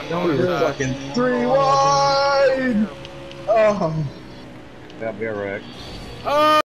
Don't We were fucking 3 wide. Oh. That'd be a wreck. Oh!